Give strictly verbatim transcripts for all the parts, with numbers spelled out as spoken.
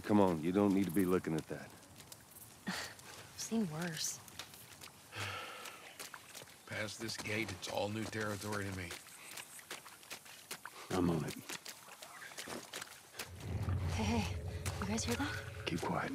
come on. You don't need to be looking at that. I've seen worse. Past this gate, it's all new territory to me. I'm on it. Hey, hey, you guys hear that? Keep quiet.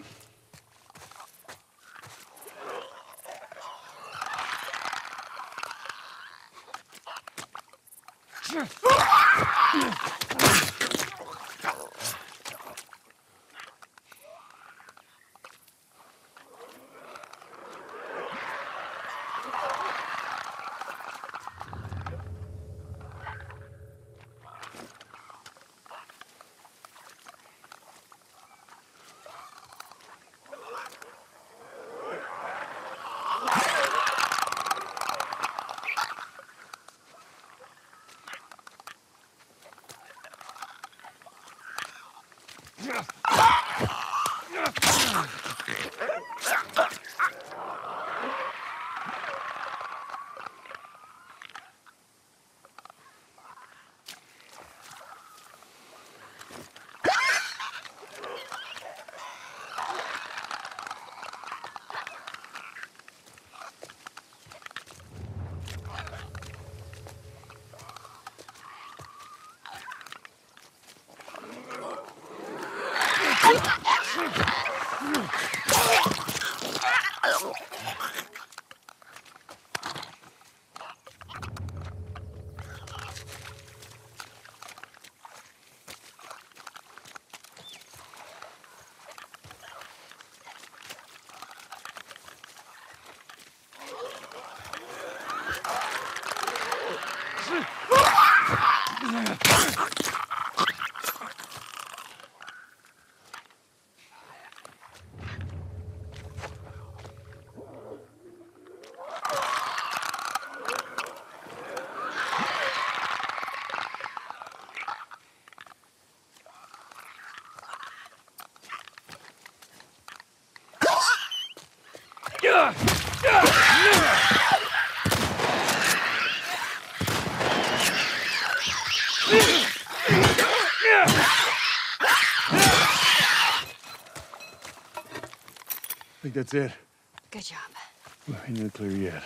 I think that's it. Good job. We ain't in the clear yet.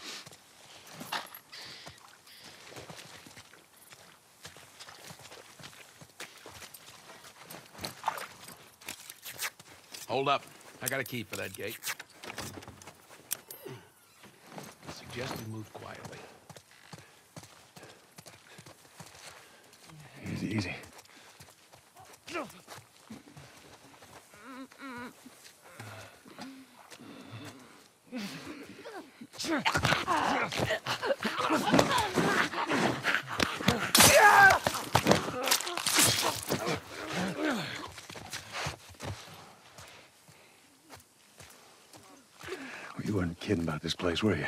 Hold up. I got a key for that gate. I suggest we move quietly. Easy, easy. You weren't kidding about this place, were you?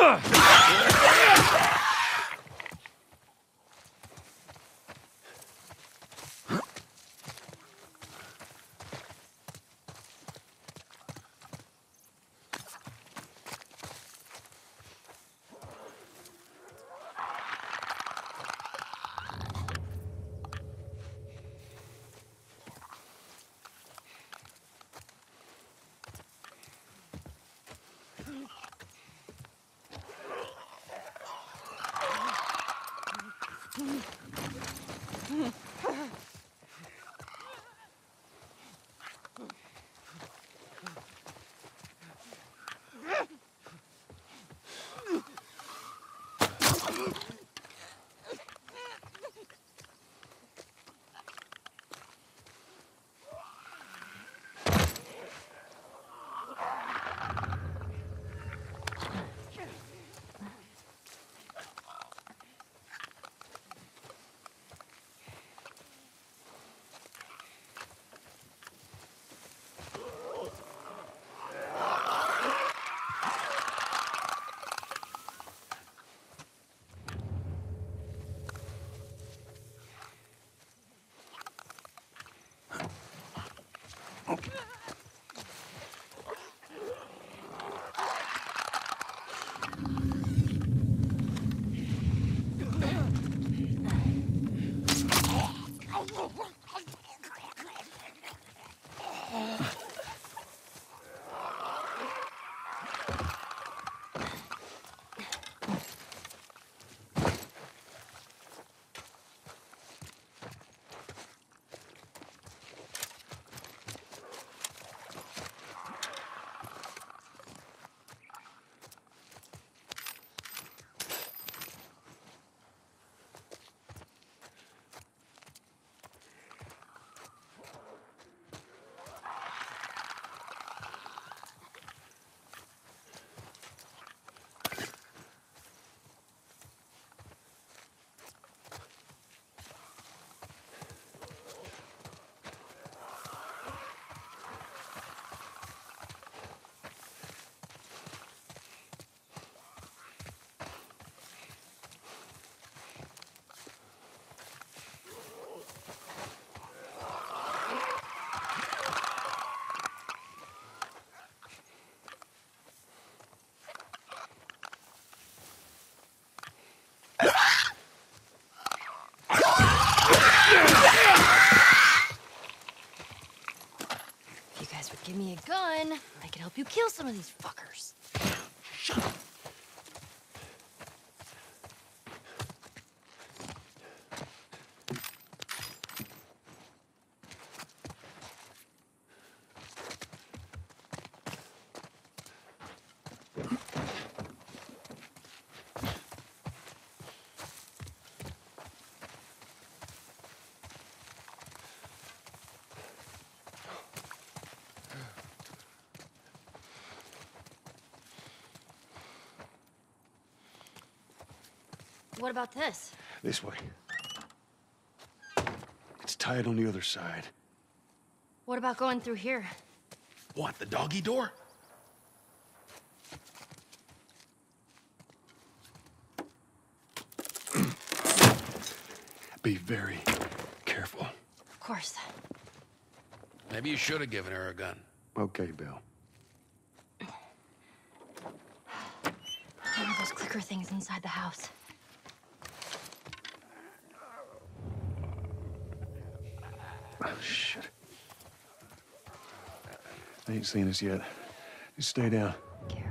Give me a gun, I can help you kill some of these fuckers. Shut up. What about this? This way. It's tied on the other side. What about going through here? What, the doggy door? Be very careful. Of course. Maybe you should have given her a gun. Okay, Bill. One of those clicker things inside the house. Oh, shit. They ain't seen us yet. Just stay down. Careful.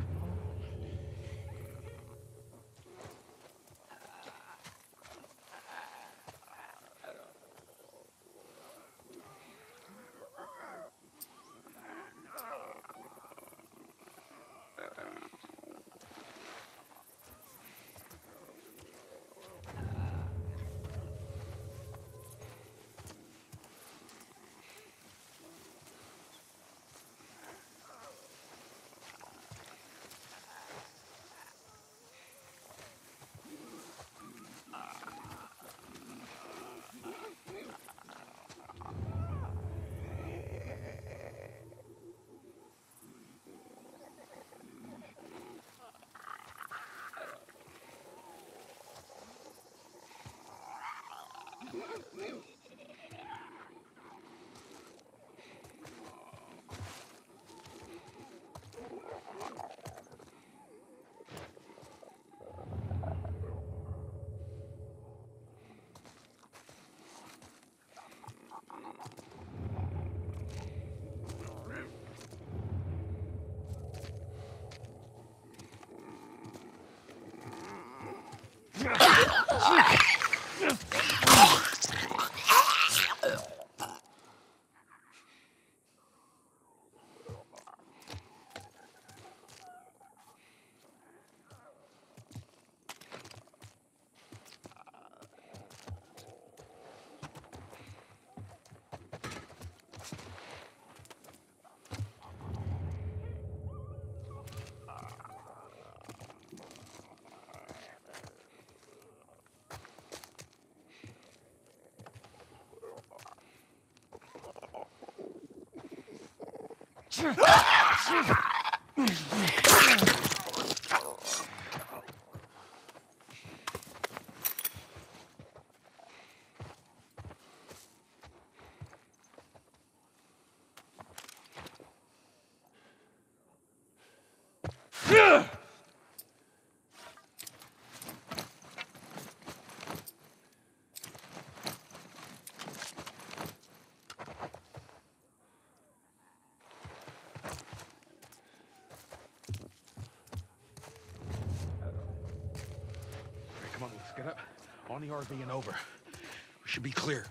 Come on, let's get up. On the R V and over. We should be clear.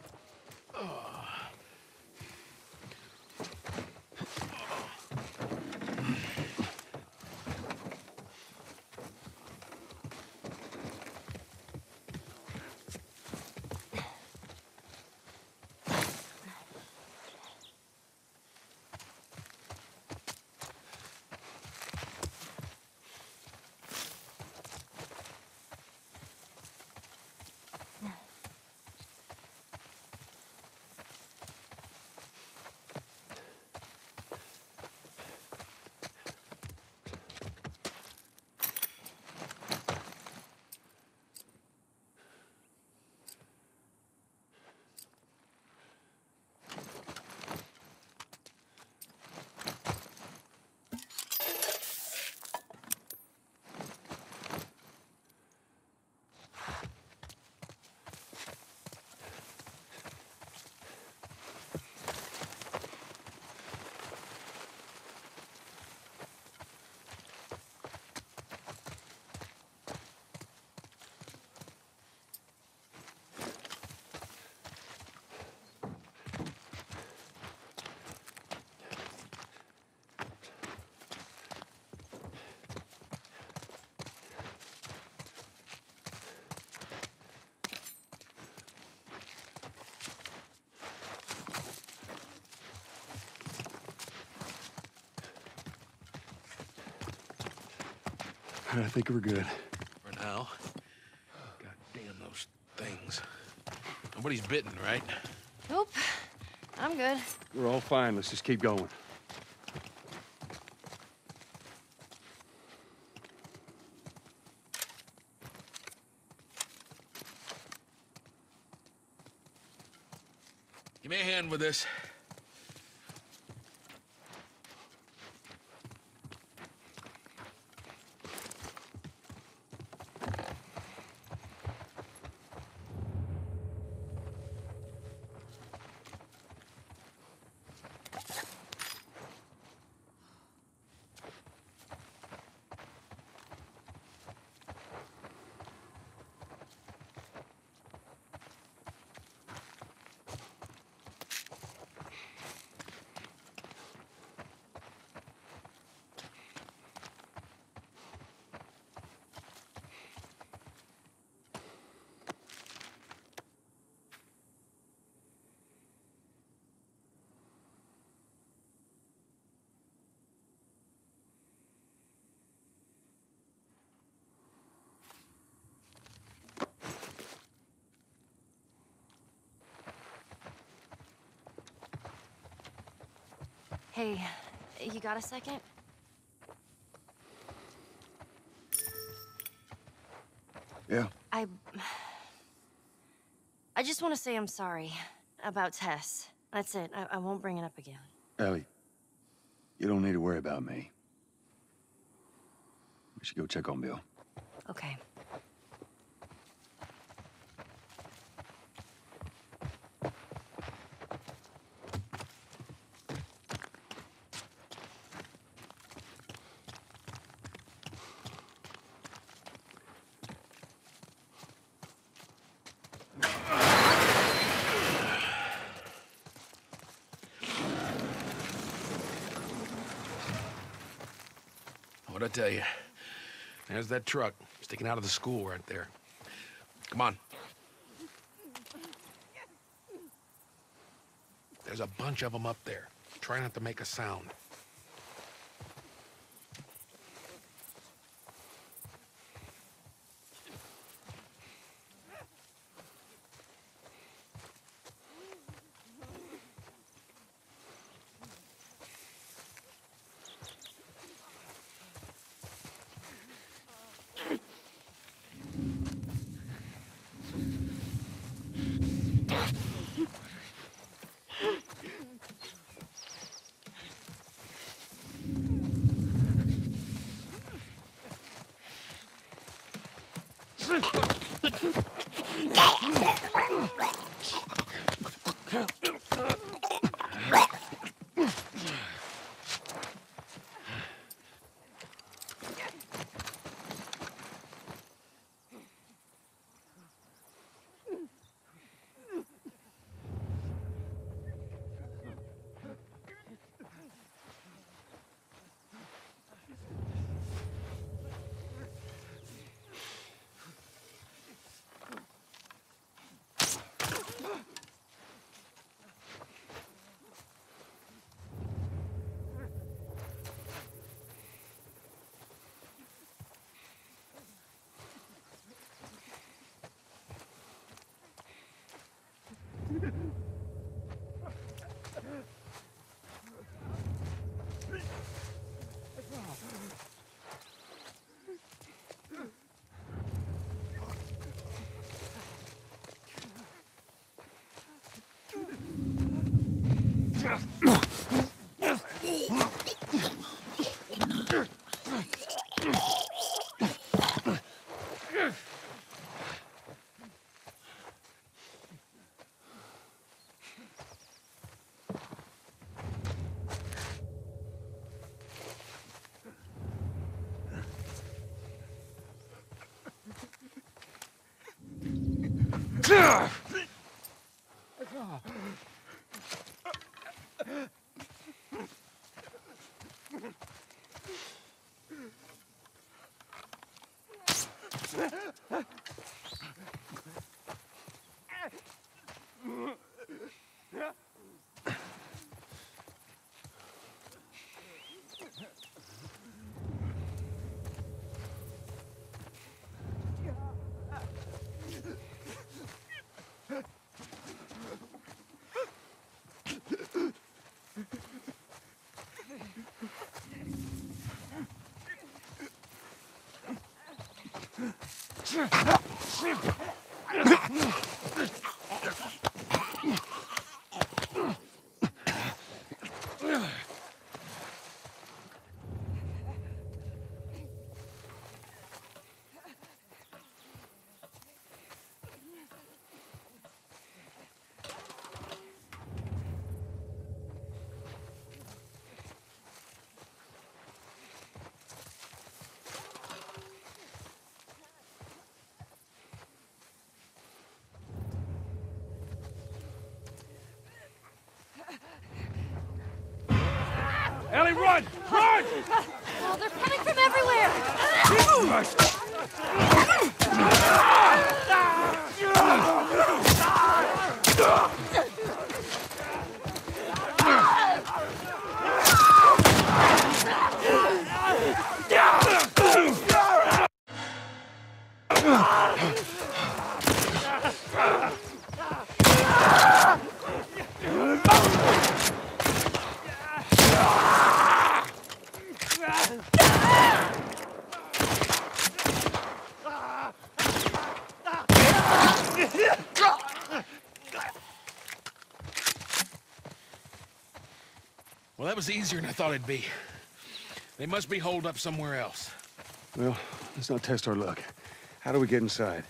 I think we're good. For now. God damn those things. Nobody's bitten, right? Nope. I'm good. We're all fine. Let's just keep going. Give me a hand with this. Hey, you got a second? Yeah. I... I just want to say I'm sorry about Tess. That's it. I, I won't bring it up again. Ellie, you don't need to worry about me. We should go check on Bill. Okay. What'd I tell you? There's that truck sticking out of the school right there. Come on. There's a bunch of them up there. Try not to make a sound. Ellie, run! Run! Oh, they're coming from everywhere! Well, that was easier than I thought it'd be. They must be holed up somewhere else. Well, let's not test our luck. How do we get inside?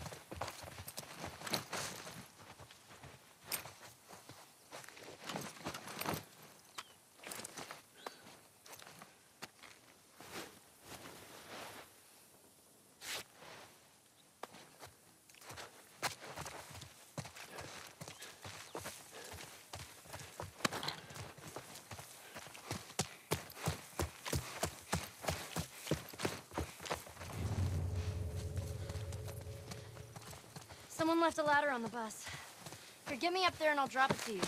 Someone left a ladder on the bus. Here, get me up there and I'll drop it to you.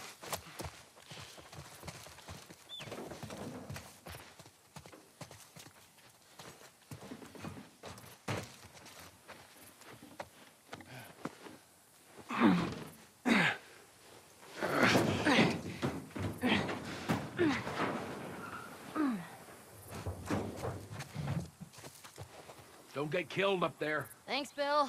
Don't get killed up there. Thanks, Bill.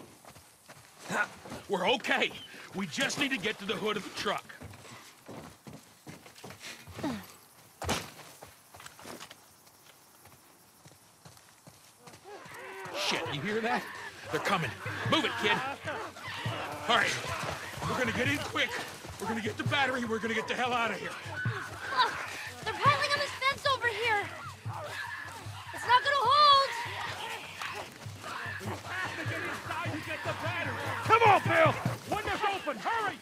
We're okay. We just need to get to the hood of the truck. that? They're coming. Move it, kid. All right. We're gonna get in quick. We're gonna get the battery. We're gonna get the hell out of here. Look, they're piling on this fence over here. It's not gonna hold. You have to get inside to get the battery. Come on, Bill! Window's open. Hurry!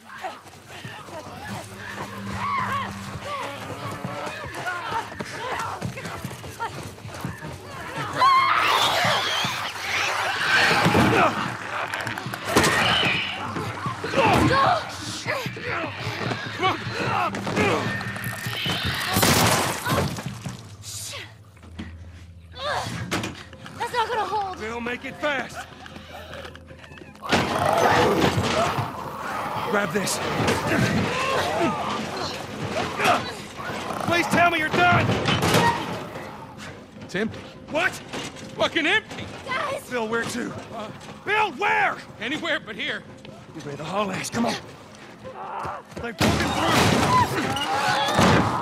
That's not gonna hold. Bill, make it fast! Grab this. Please tell me you're done! It's empty. What? Fucking empty. Guys! Bill, where to? Uh, Bill, where? Anywhere but here. You made the hallways, come on. They've broken through!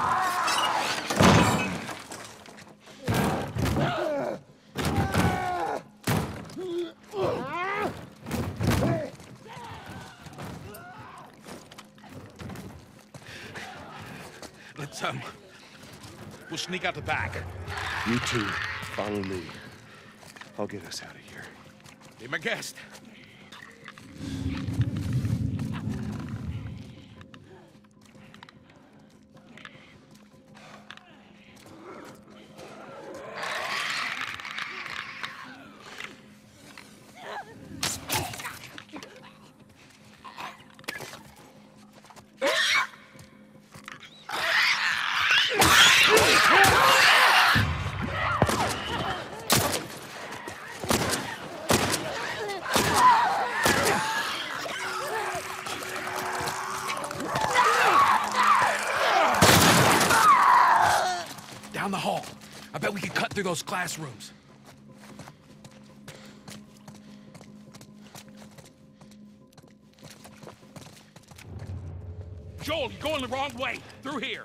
Let's, um... we'll sneak out the back. You two, follow me. I'll get us out of here. Be my guest. Down the hall. I bet we could cut through those classrooms. Joel, you're going the wrong way. Through here.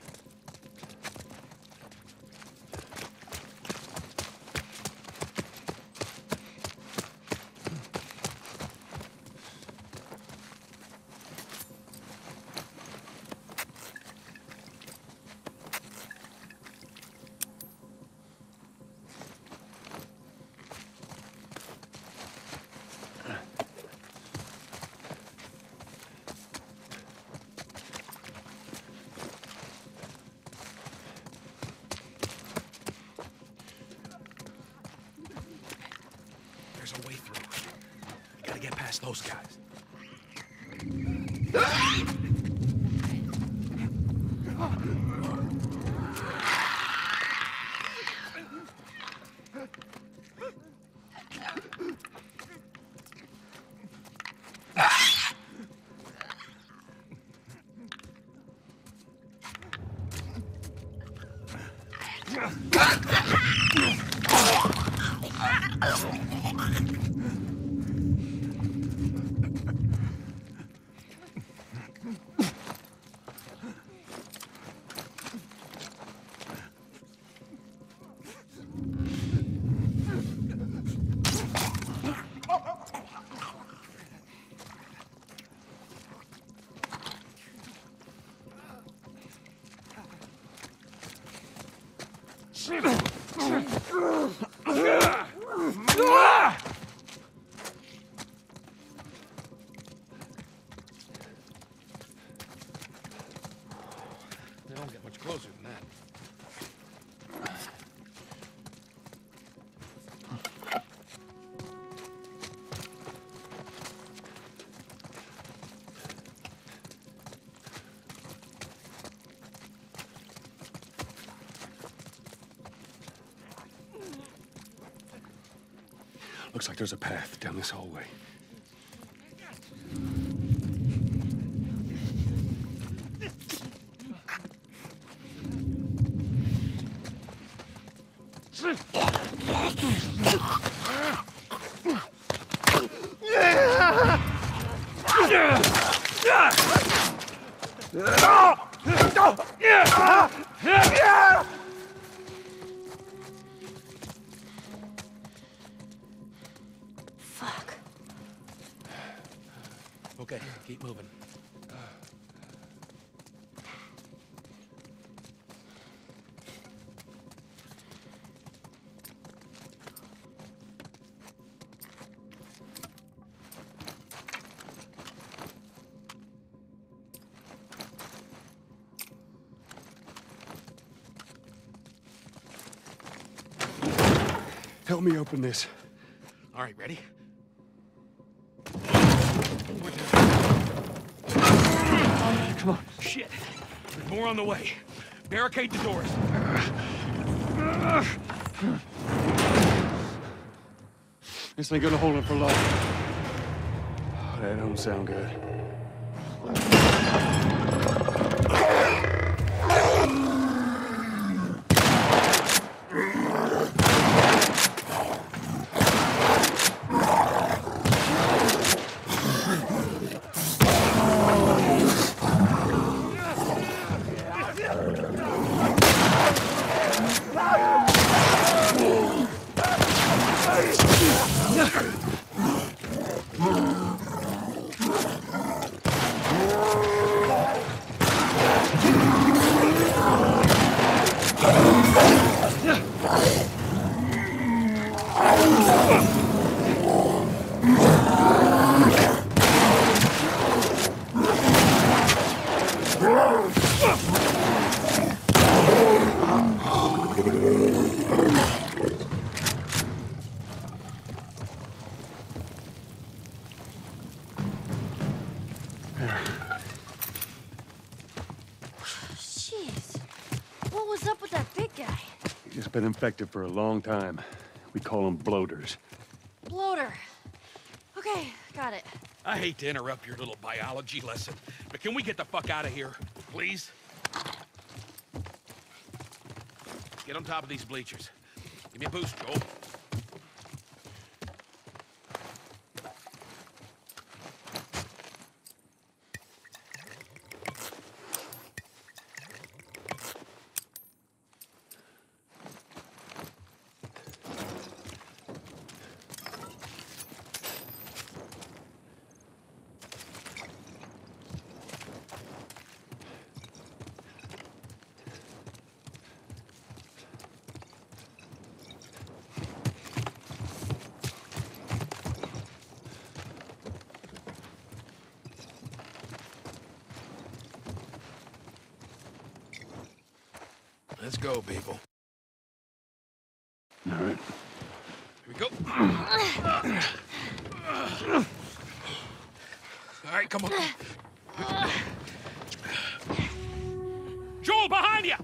There's a way through. We gotta get past those guys. They don't get much closer than that. Looks like there's a path down this hallway. Okay, keep moving. Help me open this. All right, ready? Come on. Shit. There's more on the way. Barricade the doors. This ain't gonna hold him for long. Oh, that don't sound good. Jeez. What was up with that big guy? He's just been infected for a long time. We call them bloaters. Bloater. Okay, got it. I hate to interrupt your little biology lesson, but can we get the fuck out of here, please? Get on top of these bleachers. Give me a boost, Joel. Let's go, people. All right. Here we go. All right, come on. Joel, behind you!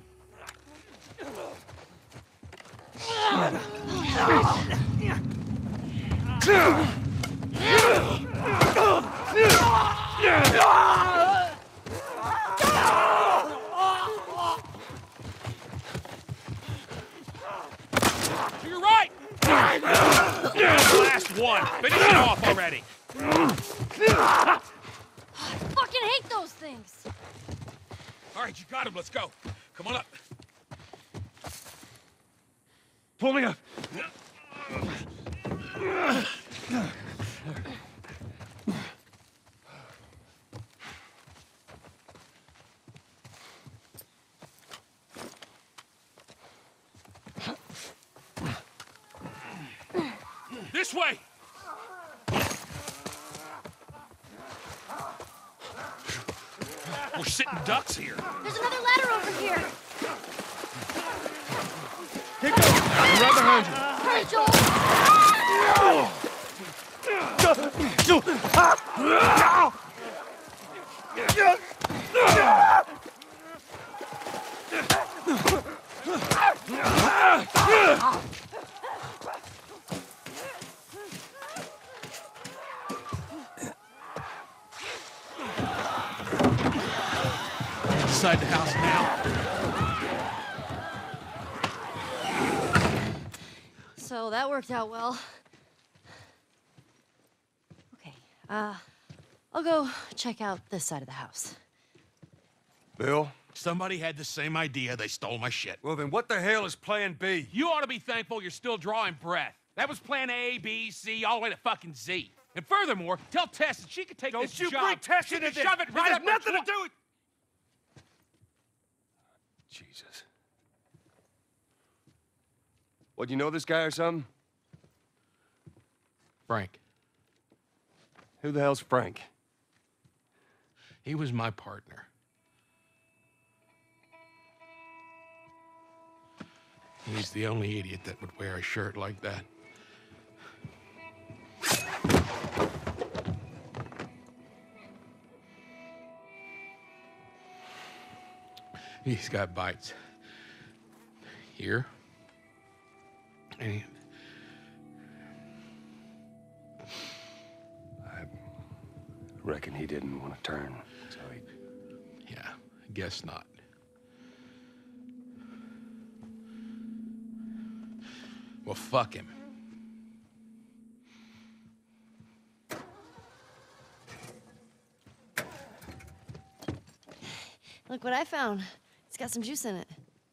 To your right! Last one. Finish it off already. I fucking hate those things. All right, you got him. Let's go. Come on up. Pull me up. This way! We're sitting ducks here. There's another ladder over here. Keep going. I'm right behind you. Hurry, Joel. Inside the house now. So that worked out well. Okay, uh, I'll go check out this side of the house. Bill? Somebody had the same idea. They stole my shit. Well, then what the hell is plan B? You ought to be thankful you're still drawing breath. That was plan A, B, C, all the way to fucking Z. And furthermore, tell Tess that she could take Don't this you job. bring Tess she into can this. shove it This right has up nothing her to do with... Jesus. What, you know this guy or something? Frank. Who the hell's Frank? He was my partner. He's the only idiot that would wear a shirt like that. He's got bites. Here. And he... I reckon he didn't want to turn, so he... Yeah, I guess not. Well, fuck him. Look what I found. It's got some juice in it.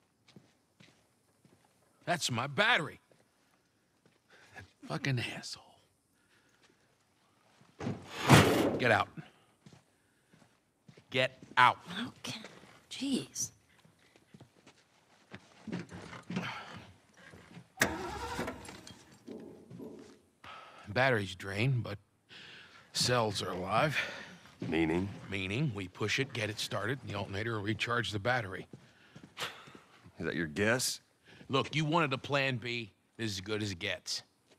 That's my battery. That fucking asshole. Get out. Get out. Okay. Jeez. Battery's drained, but cells are alive. Meaning? Meaning, we push it, get it started, and the alternator will recharge the battery. Is that your guess? Look, you wanted a plan B. This is as good as it gets.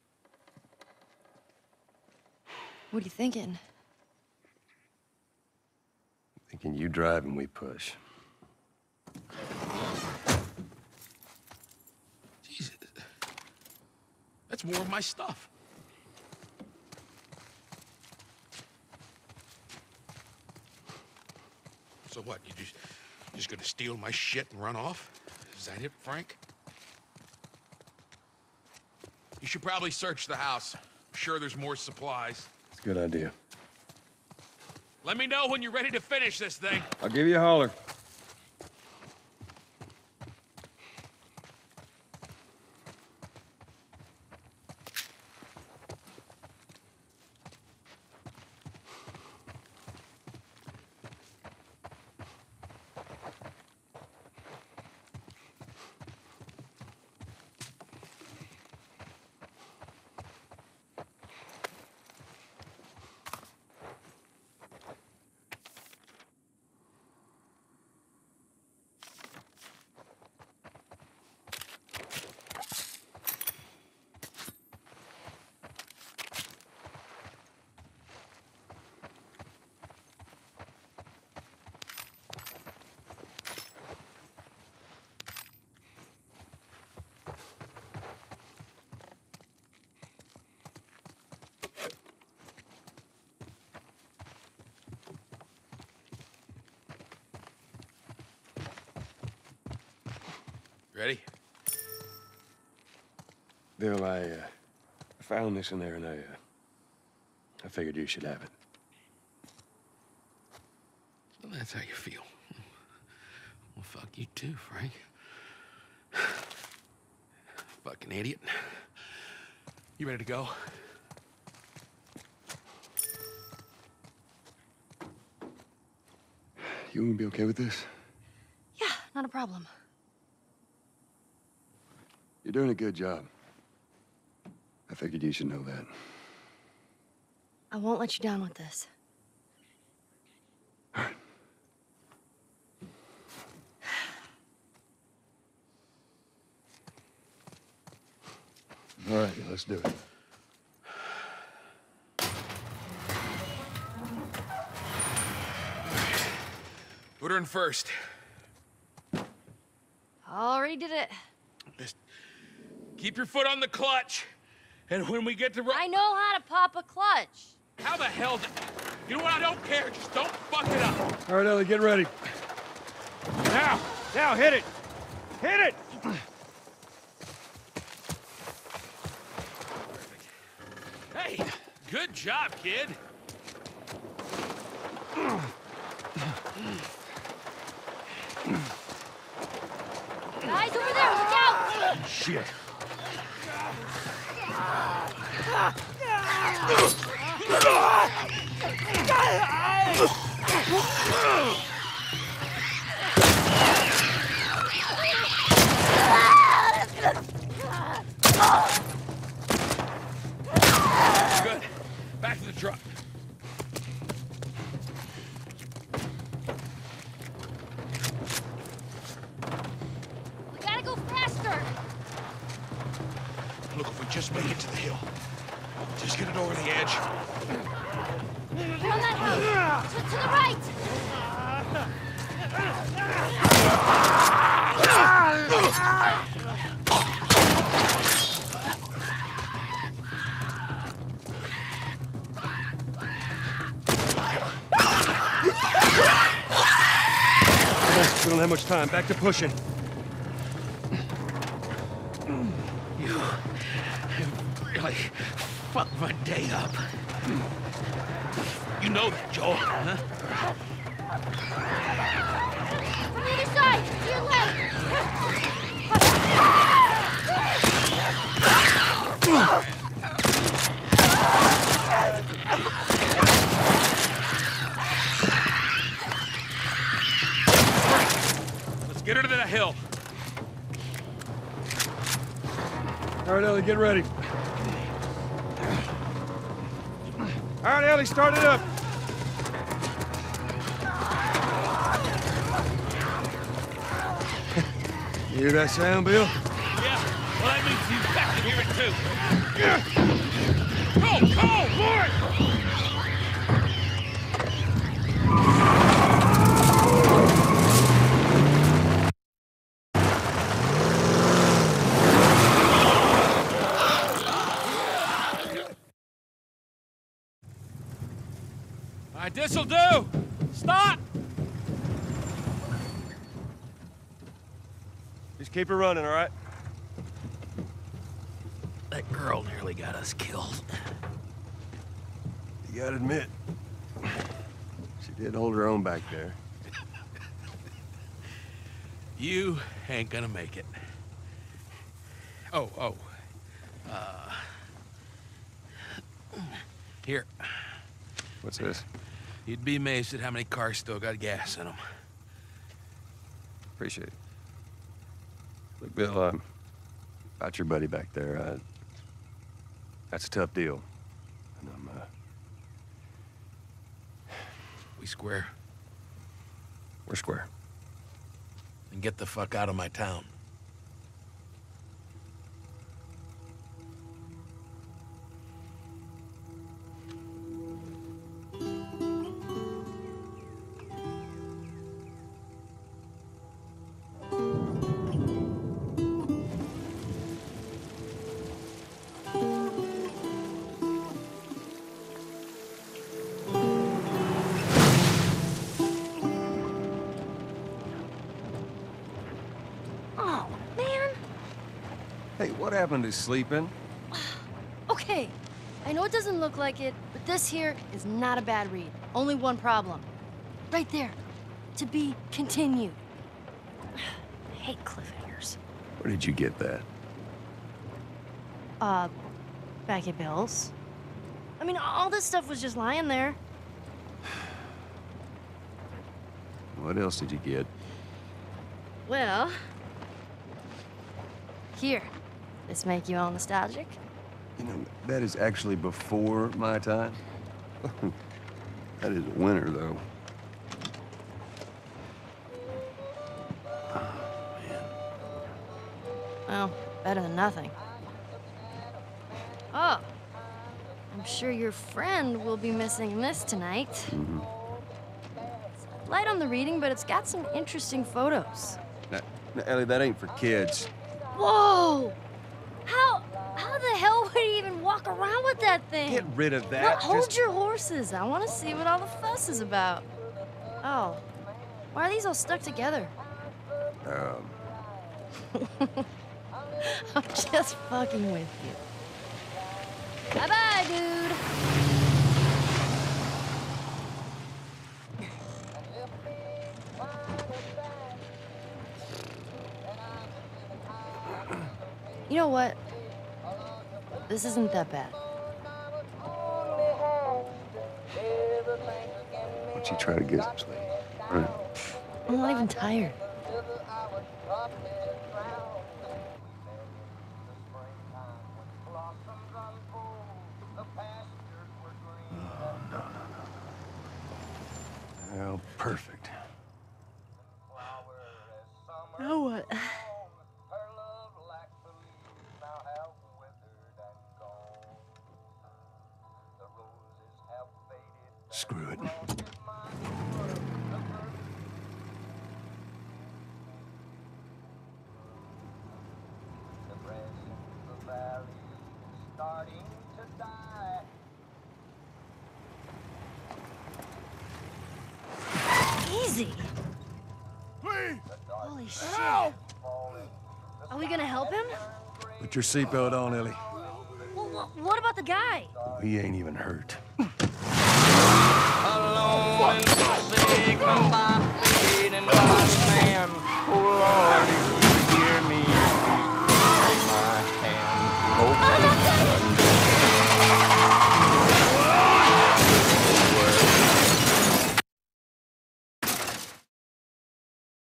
What are you thinking? Thinking you drive and we push. Jesus. That's more of my stuff. So what, you just, just gonna steal my shit and run off? Is that it, Frank? You should probably search the house. I'm sure there's more supplies. It's a good idea. Let me know when you're ready to finish this thing. I'll give you a holler. Ready? Bill, I, uh, found this in there and I, uh, I figured you should have it. Well, that's how you feel. Well, fuck you too, Frank. Fucking idiot. You ready to go? You gonna be okay with this? Yeah, not a problem. You're doing a good job. I figured you should know that. I won't let you down with this. All right. All right, let's do it. Put her in first. Already did it. Just keep your foot on the clutch. And when we get to... I know how to pop a clutch. How the hell... Did... You know what? I don't care. Just don't fuck it up. All right, Ellie, get ready. Now! Now, hit it! Hit it! Hey, good job, kid. Guys, over there, look out! Shit. Good. Back to the truck. We gotta go faster. Look, if we just make it to the hill, just get it over the edge. From that house. To, to the right. We don't have much time. Back to pushing. You really fucked my day up. You know that, Joel, huh? From the other side. To your left. Let's get her to that hill. All right, Ellie, get ready. All right, Ellie, start it up. You hear that sound, Bill? Yeah, well, that means he's back to hear it, too. Go, go, Lord! All right, this'll do. Stop! Just keep her running, all right? That girl nearly got us killed. You gotta admit, she did hold her own back there. You ain't gonna make it. Oh, oh. Uh... Here. What's this? You'd be amazed at how many cars still got gas in them. Appreciate it. Look, Bill, um, about your buddy back there, uh, that's a tough deal. And I'm, uh... We square. we're square. And get the fuck out of my town. Hey, what happened to sleeping? Okay, I know it doesn't look like it, but this here is not a bad read. Only one problem. Right there. To be continued. I hate cliffhangers. Where did you get that? Uh, back at Bill's. I mean, all this stuff was just lying there. What else did you get? Well... Here. This make you all nostalgic? You know, that is actually before my time. That is winter, though. Oh, man. Well, better than nothing. Oh. I'm sure your friend will be missing this tonight. Mm-hmm. It's light on the reading, but it's got some interesting photos. Now, now, Ellie, that ain't for kids. Whoa! How... how the hell would he even walk around with that thing? Get rid of that. Well, hold Just... your horses. I want to see what all the fuss is about. Oh. Why are these all stuck together? Um... I'm just fucking with you. Bye-bye, dude. You know what? This isn't that bad. don't you try to get some sleep. All right. I'm not even tired. Well, perfect. Now what? Screw it. Easy. Please! Holy shit. Help! Are we gonna help him? Put your seatbelt on, Ellie. Well, wh- what about the guy? He ain't even hurt. Alone in the